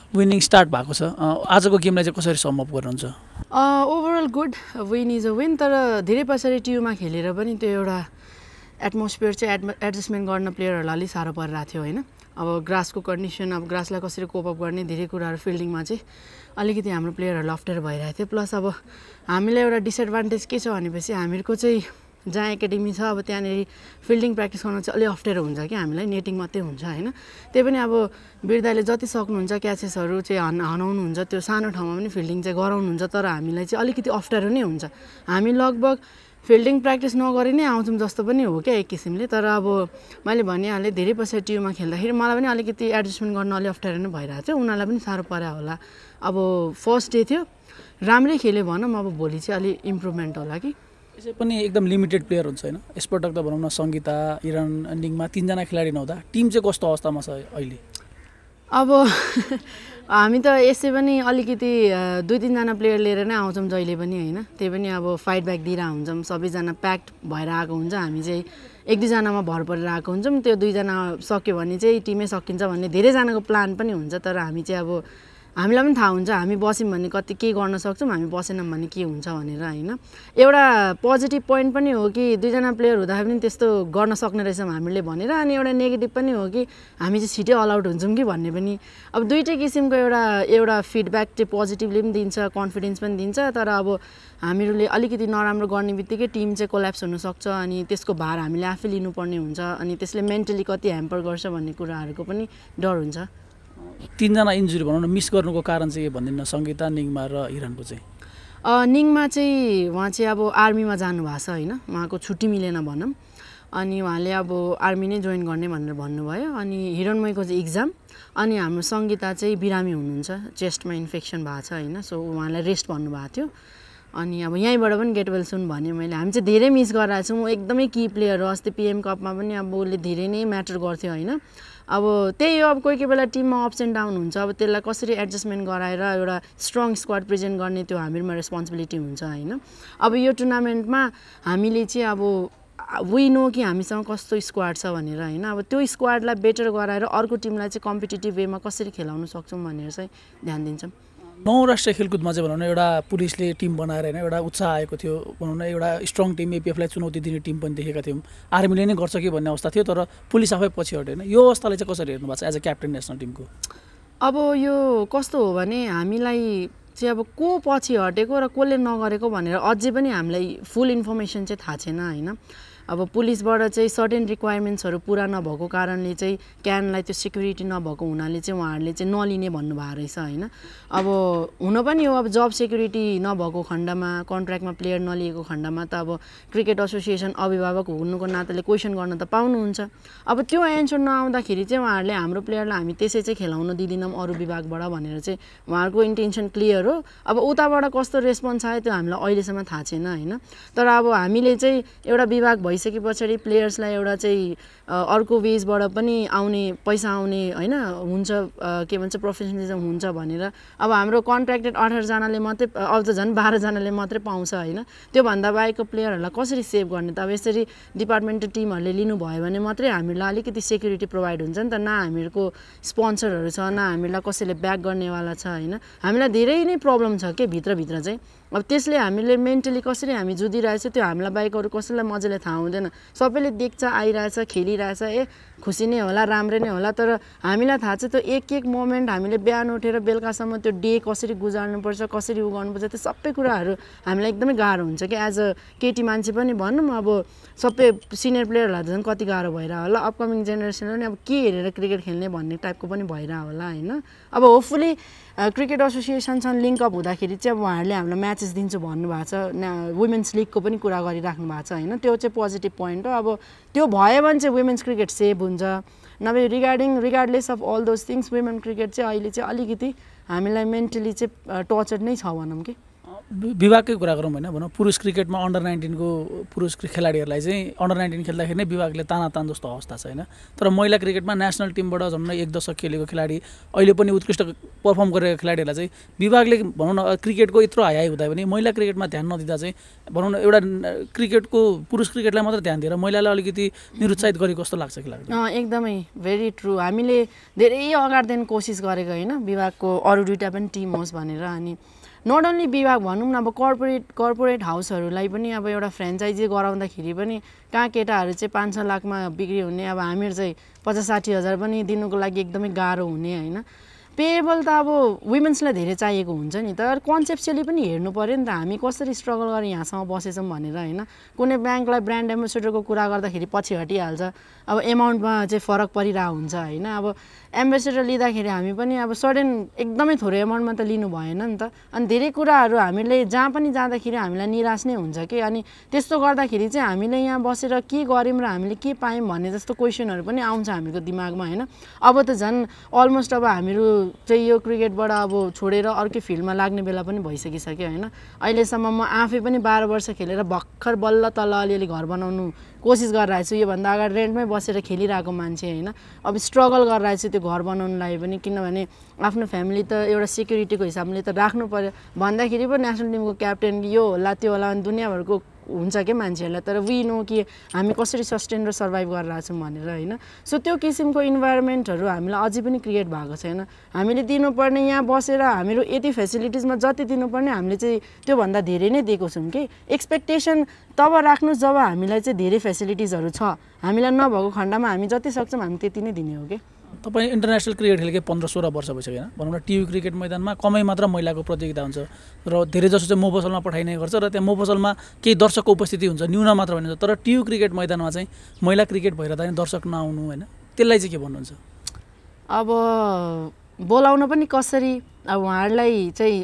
winning start भएको छ आजको गेमलाई चाहिँ कसरी सम अप गर्नुहुन्छ overall good win is a win तर धेरै पछाडि टियुमा खेलेर पनि त्यो एउटा एटमोस्फियर चाहिँ एडजस्टमेन्ट गर्न प्लेयरहरूलाई अलिक साह्रो परिरहेको थियो होइन अब ग्रासको कन्डिसन अब ग्रासलाई कसरी कोप अप गर्ने धेरै कुराहरू फिल्डिङमा चाहिँ अलिकति हाम्रो प्लेयरहरूलाई अप्ठ्यारो भइरहेको थियो प्लस अब हामीलाई एउटा डिसएडभान्टेज के छ भनेपछि हामीहरूको चाहिँ जहाँ एकाडेमी छ अब त्यहाँनिर फिल्डिङ प्र्याक्टिस गर्न चाहिँ अलिक अप्ठ्यारो हुन्छ कि हामीलाई नेटिङ मात्रै हुन्छ होइन त्यही पनि अब बिर्दाले जति सक्नुहुन्छ क्याचेसहरू चाहिँ हनाउनुहुन्छ त्यो सानो ठाउँमा पनि फिल्डिङ चाहिँ गराउनुहुन्छ तर हामीलाई चाहिँ अलिकति अप्ठ्यारो नै हुन्छ हामी लगभग फिल्डिङ प्र्याक्टिस नगरी नै आउँछौँ जस्तो पनि हो क्या एक किसिमले तर अब मैले भनिहालेँ धेरै पछि टियुमा खेल्दाखेरि मलाई पनि अलिकति एडजस्टमेन्ट गर्न अलिक अप्ठ्यारो नै भइरहेको थियो उनीहरूलाई पनि साह्रो पऱ्यो होला अब फर्स्ट डे थियो राम्रै खेल्यो भनौँ अब भोलि चाहिँ अलिक इम्प्रुभमेन्ट होला कि यसै पनि एकदम लिमिटेड प्लेयर हुन्छ होइन यसपटक त भनौँ न सङ्गीता इरान निङमा 3 जना खेलाडी नहुँदा टिम चाहिँ कस्तो अवस्थामा छ अहिले अब हामी त यसै पनि अलिकति 2-3 जना प्लेयर लिएर नै आउँछौँ जहिले पनि होइन त्यही पनि अब फाइट ब्याक दिइरहेको हुन्छौँ सबैजना प्याक्ड भएर आएको हुन्छ हामी चाहिँ 1-2 जनामा भर परेर आएको हुन्छौँ त्यो 2 जना सक्यो भने चाहिँ टिमै सकिन्छ भन्ने धेरैजनाको प्लान पनि हुन्छ तर हामी चाहिँ अब हामीलाई पनि थाहा हुन्छ हामी बस्यौँ भने कति के गर्न सक्छौँ हामी बसेनौँ भने के हुन्छ भनेर होइन एउटा पोजिटिभ पोइन्ट पनि हो कि 2 जना प्लेयर हुँदाखेरि पनि त्यस्तो गर्न सक्ने रहेछौँ हामीले भनेर अनि एउटा नेगेटिभ पनि हो कि हामी चाहिँ छिटै अल आउट हुन्छौँ कि भन्ने पनि अब दुईटै किसिमको एउटा फिडब्याक चाहिँ पोजिटिभली पनि दिन्छ कन्फिडेन्स पनि दिन्छ तर अब हामीहरूले अलिकति नराम्रो गर्ने बित्तिकै टिम चाहिँ कोल्याप्स हुनसक्छ अनि त्यसको भार हामीले आफै लिनुपर्ने हुन्छ अनि त्यसले मेन्टली कति ह्याम्पर गर्छ भन्ने कुराहरूको पनि डर हुन्छ 3 जना इन्जुरी भनौँ न मिस गर्नुको कारण चाहिँ के भनिदिनु सङ्गीता निङमा र हिरानको चाहिँ निङमा चाहिँ उहाँ चाहिँ अब आर्मीमा जानुभएको छ होइन उहाँको छुट्टी मिलेन भनौँ अनि उहाँले अब आर्मी नै जोइन गर्ने भनेर भन्नुभयो अनि हिरणमयको चाहिँ इक्जाम अनि हाम्रो सङ्गीता चाहिँ बिरामी हुनुहुन्छ चेस्टमा इन्फेक्सन भएको छ होइन सो उहाँलाई रेस्ट भन्नुभएको थियो अनि अब यहीँबाट पनि गेट वेल सुन भन्यो मैले हामी चाहिँ धेरै मिस गरिरहेको छौँ एकदमै की प्लेयर हो अस्ति पिएम कपमा पनि अब उसले धेरै नै म्याटर गर्थ्यो होइन अब त्यही हो अब कोही कोही बेला टिममा अप्स एन्ड डाउन हुन्छ अब त्यसलाई कसरी एडजस्टमेन्ट गराएर एउटा स्ट्रङ स्क्वाड प्रेजेन्ट गर्ने त्यो हामीमा रेस्पोन्सिबिलिटी हुन्छ होइन अब यो टुर्नामेन्टमा हामीले चाहिँ अब वी नो कि हामीसँग कस्तो स्क्वाड छ भनेर होइन अब त्यो स्क्वाडलाई बेटर गराएर अर्को टिमलाई चाहिँ कम्पिटिटिभ वेमा कसरी खेलाउन सक्छौँ भनेर चाहिँ ध्यान दिन्छौँ 9 राष्ट्रिय खेलकुदमा चाहिँ भनौँ न एउटा पुलिसले टिम बनाएर होइन एउटा उत्साह आएको थियो भनौँ न एउटा स्ट्रङ टिम एपिएफलाई चुनौती दिने टिम पनि देखेका थियौँ आर्मीले नै गर्छ कि भन्ने अवस्था थियो तर पुलिस आफै पछि हट्यो होइन यो अवस्थालाई चाहिँ कसरी हेर्नु भएको छ एज अ क्याप्टेन नेसनल टिमको अब यो कस्तो हो भने हामीलाई चाहिँ अब को पछि हटेको र कसले नगरेको भनेर अझै पनि हामीलाई फुल इन्फर्मेसन चाहिँ थाहा छैन होइन अब पुलिसबाट चाहिँ सर्टेन रिक्वायरमेन्ट्सहरू पुरा नभएको कारणले चाहिँ क्यानलाई त्यो सिक्युरिटी नभएको हुनाले चाहिँ उहाँहरूले चाहिँ नलिने भन्नुभएको रहेछ होइन अब हुन पनि हो अब जब सिक्युरिटी नभएको खण्डमा कन्ट्र्याक्टमा प्लेयर नलिएको खण्डमा त अब क्रिकेट एसोसिएसन अभिभावक हुनुको नाताले क्वेसन गर्न त पाउनुहुन्छ अब त्यो एन्सर नआउँदाखेरि चाहिँ उहाँहरूले हाम्रो प्लेयरलाई हामी त्यसै चाहिँ खेलाउन दिँदैनौँ अरू विभागबाट भनेर चाहिँ उहाँहरूको इन्टेन्सन क्लियर हो अब उताबाट कस्तो रेस्पोन्स आयो त्यो हामीलाई अहिलेसम्म थाहा छैन होइन तर अब हामीले चाहिँ एउटा विभाग भइसके पछाडि प्लेयर्सलाई एउटा चाहिँ अर्को वेजबाट पनि आउने पैसा आउने होइन हुन्छ के भन्छ प्रोफेसनलिजम हुन्छ भनेर अब हाम्रो कन्ट्र्याक्टेड 18 जनाले मात्रै अब त झन् 12 जनाले मात्रै पाउँछ होइन त्योभन्दा बाहेकको प्लेयरहरूलाई कसरी सेभ गर्ने त अब यसरी डिपार्टमेन्टल टिमहरूले लिनुभयो भने मात्रै हामीलाई अलिकति सेक्युरिटी प्रोभाइड हुन्छ नि त न हामीहरूको स्पोन्सरहरू छ न हामीलाई कसैले ब्याक गर्नेवाला छ होइन हामीलाई धेरै नै प्रब्लम छ के भित्रभित्र चाहिँ अब त्यसले हामीले मेन्टली कसरी हामी जुधिरहेछ त्यो हामीलाई बाहेक अरू कसैलाई मजाले थाहा हुँदैन सबैले देख्छ आइरहेछ खेलिरहेछ ए खुसी नै होला राम्रै नै होला तर हामीलाई थाहा छ त्यो एक मोमेन्ट हामीले बिहान उठेर बेलुकासम्म त्यो डे कसरी गुजार्नुपर्छ कसरी उ गर्नुपर्छ त्यो सबै कुराहरू हामीलाई एकदमै गाह्रो हुन्छ कि एज अ केटी मान्छे पनि भनौँ अब सबै सिनियर प्लेयरहरूलाई झन् कति गाह्रो भइरह होला अपकमिङ जेनेरेसनले पनि अब के हेरेर क्रिकेट खेल्ने भन्ने टाइपको पनि भइरह होला होइन अब होपफुली क्रिकेट एसोसिएसनसँग लिङ्कअप हुँदाखेरि चाहिँ अब उहाँहरूले हामीलाई म्याचेस दिन्छु भन्नुभएको छ वुमेन्स लिगको पनि कुरा गरिराख्नु भएको छ होइन त्यो चाहिँ पोजिटिभ पोइन्ट हो अब त्यो भयो भने चाहिँ वुमेन्स क्रिकेट सेभ हुन्छ नभए regardless of all those things women cricket चाहिँ अहिले चाहिँ अलिकति हामीलाई मेन्टली चाहिँ टर्चर नै छ भनौँ कि विभागकै कुरा गरौँ होइन भनौँ पुरुष क्रिकेटमा अन्डर 19 को पुरुष खेलाडीहरूलाई चाहिँ अन्डर 19 खेल्दाखेरि नै विभागले तानातान जस्तो अवस्था छ होइन तर महिला क्रिकेटमा नेसनल टिमबाट झन् 1 दशक खेलेको खेलाडी अहिले पनि उत्कृष्ट पर्फर्म गरेको खेलाडीहरूलाई चाहिँ विभागले भनौँ न क्रिकेटको यत्रो हाई हुँदा पनि महिला क्रिकेटमा ध्यान नदिँदा चाहिँ भनौँ न एउटा क्रिकेटको पुरुष क्रिकेटलाई मात्र ध्यान दिएर महिलालाई अलिकति निरुत्साहित गरेको जस्तो लाग्छ कि लाग्दैन एकदमै भेरी ट्रु हामीले धेरै अगाडिदेखि कोसिस गरेको होइन विभागको अरू दुईटा पनि टिम होस् भनेर अनि नट ओन्ली विभाग भनौँ न अब कर्पोरेट हाउसहरूलाई पनि अब एउटा फ्रेन्चाइजी गराउँदाखेरि पनि कहाँ केटाहरू चाहिँ 5-6 लाखमा बिक्री हुने अब हामीहरू चाहिँ 50-60 हजार पनि दिनुको लागि एकदमै गाह्रो हुने होइन पेएबल त अब वुमेन्सलाई धेरै चाहिएको हुन्छ नि तर कन्सेप्चुअली पनि हेर्नु पऱ्यो नि त हामी कसरी स्ट्रगल गरेर यहाँसम्म बसेछौँ भनेर होइन कुनै ब्याङ्कलाई ब्रान्ड एम्बेसेडरको कुरा गर्दाखेरि पछि हटिहाल्छ अब एमाउन्टमा चाहिँ फरक परिरहेको हुन्छ होइन अब एम्बेसेडर लिँदाखेरि हामी पनि अब सडन एकदमै थोरै एमाउन्टमा त लिनु भएन नि त अनि धेरै कुराहरू हामीले जहाँ पनि जाँदाखेरि हामीलाई निराश नै हुन्छ कि अनि त्यस्तो गर्दाखेरि चाहिँ हामीले यहाँ बसेर के गऱ्यौँ र हामीले के पायौँ भन्ने जस्तो क्वेसनहरू पनि आउँछ हामीको दिमागमा होइन अब त झन् अलमोस्ट अब हामीहरू चाहिँ यो क्रिकेटबाट अब छोडेर अर्कै फिल्डमा लाग्ने बेला पनि भइसकिसक्यो होइन अहिलेसम्म म आफै पनि 12 वर्ष खेलेर भर्खर बल्ल तल अलिअलि घर बनाउनु कोसिस गरिरहेको छु योभन्दा अगाडि रेन्टमै बसेर खेलिरहेको मान्छे होइन अब स्ट्रगल गरिरहेको छु त्यो घर बनाउनु लागि पनि किनभने आफ्नो फ्यामिली त एउटा सेक्युरिटीको हिसाबले त राख्नु पर्यो भन्दाखेरि पो नेसनल टिमको क्याप्टेन यो होला त्यो होला अनि दुनियाँभरको हुन्छ क्या मान्छेहरूलाई तर वी नो कि हामी कसरी सस्टेन र सर्भाइभ गरिरहेको छौँ भनेर होइन सो त्यो किसिमको इन्भाइरोमेन्टहरू हामीलाई अझै पनि क्रिएट भएको छैन हामीले दिनुपर्ने यहाँ बसेर हामीहरू यति फेसिलिटिजमा जति दिनुपर्ने हामीले चाहिँ त्योभन्दा धेरै नै दिएको छौँ कि एक्सपेक्टेसन तब राख्नुहोस् जब हामीलाई चाहिँ धेरै फेसिलिटिजहरू छ हामीलाई नभएको खण्डमा हामी जति सक्छौँ हामी त्यति नै दिने हो कि तपाईँ इन्टरनेसनल क्रिकेट खेलेकै 15-16 वर्ष भइसक्यो होइन भनौँ न टिभी क्रिकेट मैदानमा कमै मात्र महिलाको प्रतियोगिता हुन्छ र धेरै जसो चाहिँ मोफसलमा पठाइने गर्छ र त्यहाँ मोफसलमा केही दर्शकको उपस्थिति हुन्छ न्यून मात्र भनिन्छ तर टिभी क्रिकेट मैदानमा चाहिँ महिला क्रिकेट भइरहँदा पनि दर्शक नआउनु होइन त्यसलाई चाहिँ के भन्नुहुन्छ अब बोलाउन पनि कसरी अब उहाँहरूलाई चाहिँ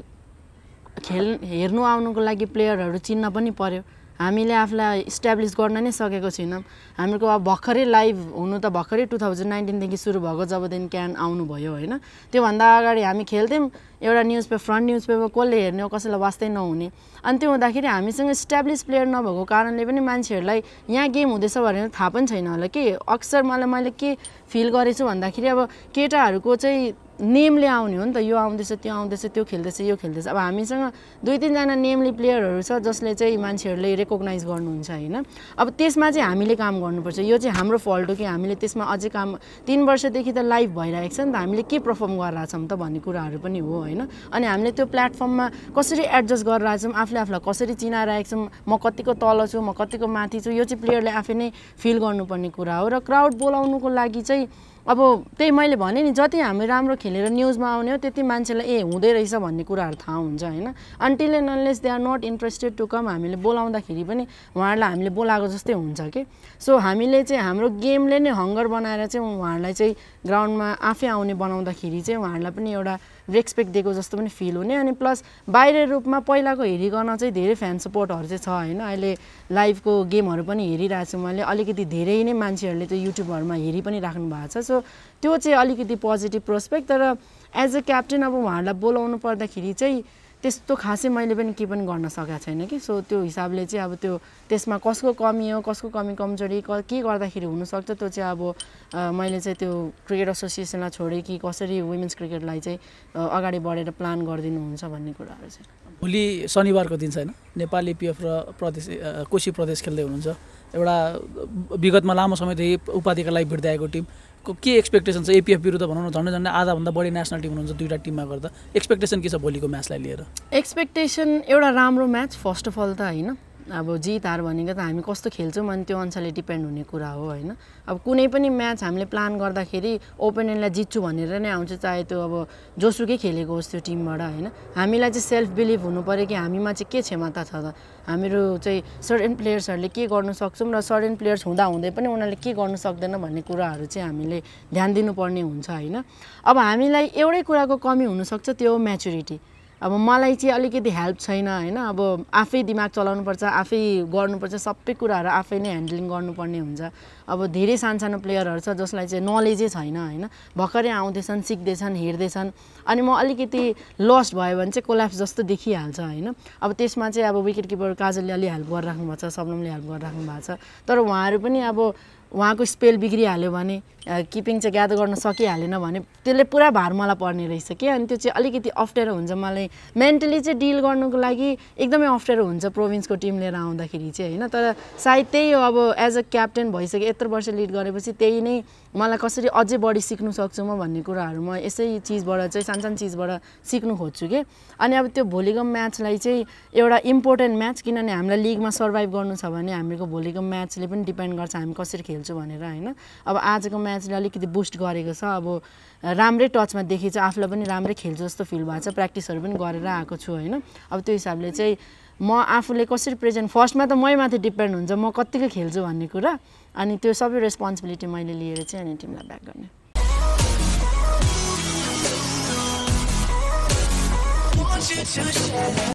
हेर्नु आउनुको लागि प्लेयरहरू चिन्न पनि पर्यो हामीले आफूलाई इस्टाब्लिस गर्न नै सकेको छैनौँ हाम्रो अब भर्खरै लाइभ हुनु त भर्खरै 2019 देखि सुरु भएको जबदेखि क्यान आउनुभयो होइन त्योभन्दा अगाडि हामी खेल्थ्यौँ एउटा फ्रन्ट न्युज पेपर कसले हेर्ने हो कसैलाई वास्तै नहुने अनि त्यो हुँदाखेरि हामीसँग इस्टाब्लिस प्लेयर नभएको कारणले पनि मान्छेहरूलाई यहाँ गेम हुँदैछ भनेर थाहा पनि छैन होला कि अक्सर मैले के फिल गरेछु भन्दाखेरि अब केटाहरूको चाहिँ नेमले आउने हो नि त यो आउँदैछ त्यो खेल्दैछ यो खेल्दैछ अब हामीसँग 2-3 जना नेमली प्लेयरहरू छ जसले चाहिँ मान्छेहरूले रेकग्नाइज गर्नुहुन्छ होइन अब त्यसमा चाहिँ हामीले काम गर्नुपर्छ यो चाहिँ हाम्रो फल्ट हो कि हामीले त्यसमा अझै काम 3 वर्षदेखि त लाइभ भइरहेको छ नि त हामीले के पर्फर्म गरिरहेछौँ त भन्ने कुराहरू पनि हो होइन अनि हामीले त्यो प्लेटफर्ममा कसरी एडजस्ट गरिरहेछौँ आफूलाई कसरी चिनाइरहेको छौँ म कतिको तल छु म कतिको माथि छु यो चाहिँ प्लेयरले आफै नै फिल गर्नुपर्ने कुरा हो र क्राउड बोलाउनुको लागि चाहिँ अब त्यही मैले भने नि जति हामी राम्रो खेलेर न्युजमा आउने हो त्यति मान्छेलाई हुँदै रहेछ भन्ने कुराहरू थाहा हुन्छ होइन until and unless they are not interested to come हामीले बोलाउँदाखेरि पनि उहाँहरूलाई हामीले बोलाएको जस्तै हुन्छ कि सो हामीले चाहिँ हाम्रो गेमले नै हङ्गर बनाएर चाहिँ उहाँहरूलाई चाहिँ ग्राउन्डमा आफै आउने बनाउँदाखेरि चाहिँ उहाँहरूलाई पनि एउटा रेस्पेक्ट दिएको जस्तो पनि फिल हुने अनि प्लस बाहिर रूपमा पहिलाको हेरिकन चाहिँ धेरै फ्यान सपोर्टहरू चाहिँ छ होइन अहिले लाइभको गेमहरू पनि हेरिरहेको छु मैले अलिकति धेरै नै मान्छेहरूले त्यो युट्युबहरूमा हेरि पनि राख्नु भएको छ सो त्यो चाहिँ अलिकति पोजिटिभ प्रोस्पेक्ट तर एज अ क्याप्टेन अब उहाँहरूलाई बोलाउनु पर्दाखेरि चाहिँ त्यस्तो खासै मैले पनि के पनि गर्न सकेको छैन कि सो त्यो हिसाबले चाहिँ अब त्यो त्यसमा कसको कमी हो कसको कमी कमजोरी के गर्दाखेरि हुनसक्छ त्यो चाहिँ अब मैले चाहिँ त्यो क्रिकेट एसोसिएसनलाई छोडेँ कि कसरी वुमेन्स क्रिकेटलाई चाहिँ अगाडि बढेर प्लान गरिदिनुहुन्छ भन्ने कुराहरू चाहिँ भोलि शनिबारको दिन छैन नेपाल एपिएफ र कोशी प्रदेश खेल्दै हुनुहुन्छ एउटा विगतमा लामो समयदेखि उपाधिका लागि भिड्दै आएको टिम के एक्सपेक्टेसन छ एपिएफ विरुद्ध भनौँ न झन्डै आधाभन्दा बढी नेसनल टिम हुनुहुन्छ दुईवटा टिममा गर्दा एक्सपेक्टेसन के छ भोलिको म्याचलाई लिएर एक्सपेक्टेसन एउटा राम्रो म्याच फर्स्ट अफ अल त होइन अब जित हार भनेको त हामी कस्तो खेल्छौँ अनि त्यो अनुसारले डिपेन्ड हुने कुरा हो होइन अब कुनै पनि म्याच हामीले प्लान गर्दाखेरि ओपोनेन्टलाई जित्छु भनेर नै आउँछ चाहे त्यो अब जोसुकै खेलेको होस् त्यो टिमबाट होइन हामीलाई चाहिँ सेल्फ बिलिभ हुनु पऱ्यो कि हामीमा चाहिँ के क्षमता छ त हामीहरू चाहिँ सर्टेन प्लेयर्सहरूले के गर्नु सक्छौँ र सर्टेन प्लेयर्स हुँदै पनि उनीहरूले के गर्नु सक्दैन भन्ने कुराहरू चाहिँ हामीले ध्यान दिनुपर्ने हुन्छ होइन अब हामीलाई एउटै कुराको कमी हुनसक्छ त्यो हो म्याचुरिटी अब मलाई चाहिँ अलिकति हेल्प छैन हैन अब आफै दिमाग चलाउनुपर्छ आफै गर्नुपर्छ सबै कुराहरू आफै नै ह्यान्डलिङ गर्नुपर्ने हुन्छ अब धेरै सानसानो प्लेयरहरू छ जसलाई चाहिँ नलेजै छैन हैन भर्खरै आउँदैछन् सिक्दैछन् हेर्दैछन् अनि म अलिकति लस्ट भयो भने चाहिँ कोल्याप्स जस्तो देखिहाल्छ हैन अब त्यसमा चाहिँ अब विकेट किपर काजलले अलि हेल्प गरिराख्नु भएको छ सबनमले हेल्प गरिराख्नु भएको छ तर उहाँहरू पनि अब उहाँको स्पेल बिग्रिहाल्यो भने किपिङ चाहिँ ग्यादर गर्न सकिहालेन भने त्यसले पुरा भार मलाई पर्ने रहेछ के अनि त्यो चाहिँ अलिकति अप्ठ्यारो हुन्छ मलाई मेन्टली चाहिँ डिल गर्नुको लागि एकदमै अप्ठ्यारो हुन्छ प्रोभिन्सको टिम लिएर आउँदाखेरि चाहिँ हैन तर सायद त्यही हो अब एज अ क्याप्टेन भइसक्यो यत्रो वर्ष लिड गरेपछि त्यही नै मलाई कसरी अझै बढी सिक्नु सक्छु म भन्ने कुराहरू म यसै चिजबाट चाहिँ सानसानो चिजबाट सिक्नु खोज्छु के अनि अब त्यो भोलिको म्याचलाई चाहिँ एउटा इम्पोर्टेन्ट म्याच किनभने हामीलाई लिगमा सर्भाइभ गर्नु छ भने हामीको भोलिको म्याचले पनि डिपेन्ड गर्छ हामी कसरी खेल्छु भनेर हैन अब आजको म्याचले अलिकति बुस्ट गरेको छ अब राम्रै टचमा देखिन्छ आफूलाई पनि राम्रै खेल्छु जस्तो फिल भएको छ प्र्याक्टिसहरू पनि गरेर आएको छु हैन अब त्यो हिसाबले चाहिँ म आफूले कसरी प्रेजेन्ट फर्स्टमा त मै माथि डिपेन्ड हुन्छ म कतिको खेल्छु भन्ने कुरा अनि त्यो सबै रेस्पोन्सिबिलिटी मैले लिएर चाहिँ अनि टिमलाई ब्याक गर्ने